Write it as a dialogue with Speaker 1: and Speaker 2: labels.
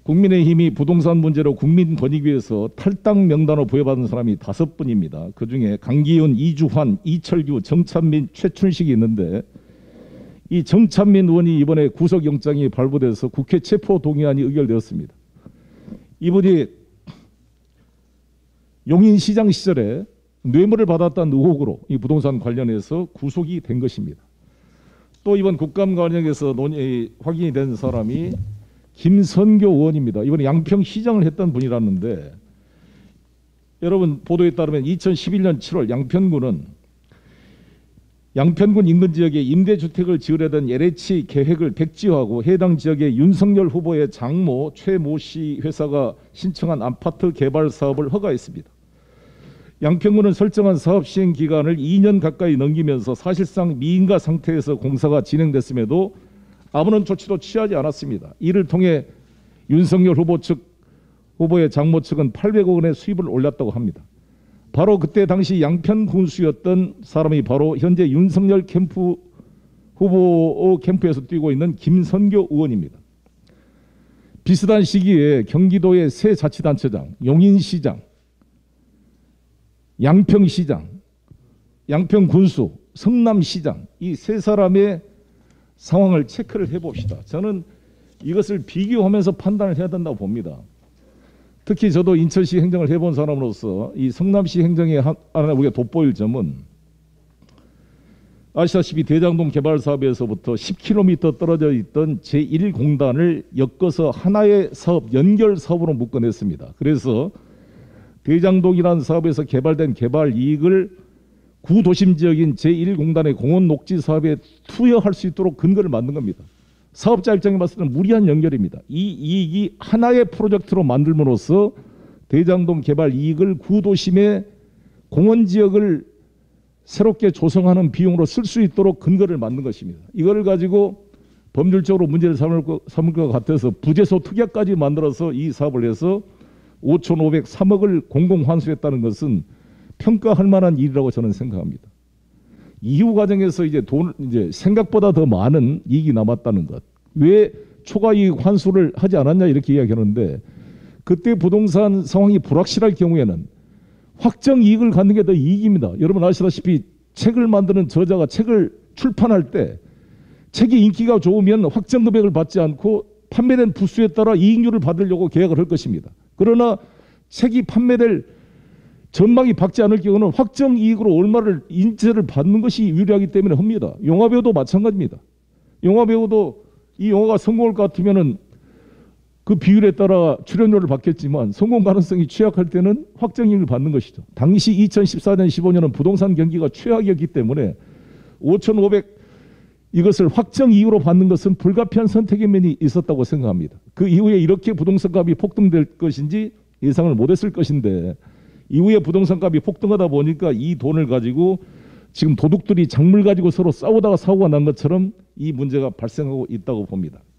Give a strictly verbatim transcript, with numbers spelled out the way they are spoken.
Speaker 1: 국민의힘이 부동산 문제로 국민권익위에서 탈당 명단으로 부여받은 사람이 다섯 분입니다. 그중에 강기훈, 이주환, 이철규, 정찬민, 최춘식이 있는데 이 정찬민 의원이 이번에 구속영장이 발부돼서 국회 체포동의안이 의결되었습니다. 이분이 용인시장 시절에 뇌물을 받았다는 의혹으로 이 부동산 관련해서 구속이 된 것입니다. 또 이번 국감 관련해서 논의 확인이 된 사람이 김선교 의원입니다. 이번에 양평시장을 했던 분이라는데 여러분 보도에 따르면 이천십일 년 칠월 양평군은 양평군 인근 지역에 임대주택을 지으려던 엘에이치 계획을 백지화하고 해당 지역의 윤석열 후보의 장모 최모 씨 회사가 신청한 아파트 개발 사업을 허가했습니다. 양평군은 설정한 사업 시행 기간을 이 년 가까이 넘기면서 사실상 미인가 상태에서 공사가 진행됐음에도 아무런 조치도 취하지 않았습니다. 이를 통해 윤석열 후보 측 후보의 장모 측은 팔백억 원의 수입을 올렸다고 합니다. 바로 그때 당시 양평 군수였던 사람이 바로 현재 윤석열 캠프 후보 캠프에서 뛰고 있는 김선교 의원입니다. 비슷한 시기에 경기도의 새 자치단체장, 용인시장, 양평시장, 양평군수, 성남시장 이 세 사람의 상황을 체크를 해봅시다. 저는 이것을 비교하면서 판단을 해야 된다고 봅니다. 특히 저도 인천시 행정을 해본 사람으로서 이 성남시 행정에 하나 우리가 돋보일 점은 아시다시피 대장동 개발 사업에서부터 십 킬로미터 떨어져 있던 제일 공단을 엮어서 하나의 사업, 연결 사업으로 묶어냈습니다. 그래서 대장동이라는 사업에서 개발된 개발 이익을 구도심 지역인 제일 공단의 공원 녹지 사업에 투여할 수 있도록 근거를 만든 겁니다. 사업자 입장에 봤을 때는 무리한 연결입니다. 이 이익이 하나의 프로젝트로 만들므로써 대장동 개발 이익을 구도심의 공원 지역을 새롭게 조성하는 비용으로 쓸 수 있도록 근거를 만든 것입니다. 이걸 가지고 법률적으로 문제를 삼을 것, 삼을 것 같아서 부재소 특약까지 만들어서 이 사업을 해서 오천오백삼억을 공공 환수했다는 것은 평가할 만한 일이라고 저는 생각합니다. 이후 과정에서 이제 돈 이제 생각보다 더 많은 이익이 남았다는 것. 왜 초과 이익 환수를 하지 않았냐 이렇게 이야기하는데 그때 부동산 상황이 불확실할 경우에는 확정 이익을 갖는 게 더 이익입니다. 여러분 아시다시피 책을 만드는 저자가 책을 출판할 때 책이 인기가 좋으면 확정 금액을 받지 않고 판매된 부수에 따라 이익률을 받으려고 계약을 할 것입니다. 그러나 책이 판매될 전망이 밝지 않을 경우는 확정 이익으로 얼마를 인체를 받는 것이 유리하기 때문에 합니다. 영화배우도 마찬가지입니다. 영화배우도 이 영화가 성공할 것 같으면은 그 비율에 따라 출연료를 받겠지만 성공 가능성이 취약할 때는 확정 이익을 받는 것이죠. 당시 이천십사 년 십오 년은 부동산 경기가 최악이었기 때문에 오천오백 이것을 확정 이익으로 받는 것은 불가피한 선택의 면이 있었다고 생각합니다. 그 이후에 이렇게 부동산 값이 폭등될 것인지 예상을 못했을 것인데 이후에 부동산 값이 폭등하다 보니까 이 돈을 가지고 지금 도둑들이 작물 가지고 서로 싸우다가 사고가 난 것처럼 이 문제가 발생하고 있다고 봅니다.